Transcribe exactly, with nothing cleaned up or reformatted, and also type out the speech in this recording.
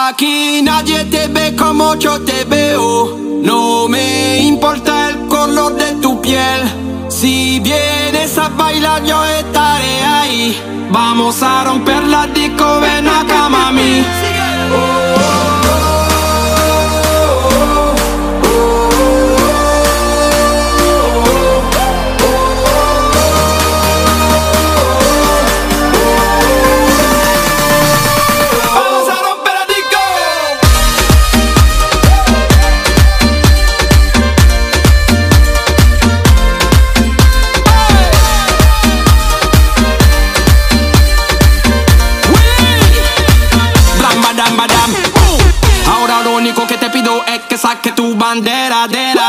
Aquí nadie te ve como yo te veo. No me importa el color de tu piel. Si vienes a bailar yo estaré ahí. Vamos a romper la disco, ven acá mami. Ahora lo único que te pido es que saque tu bandera de la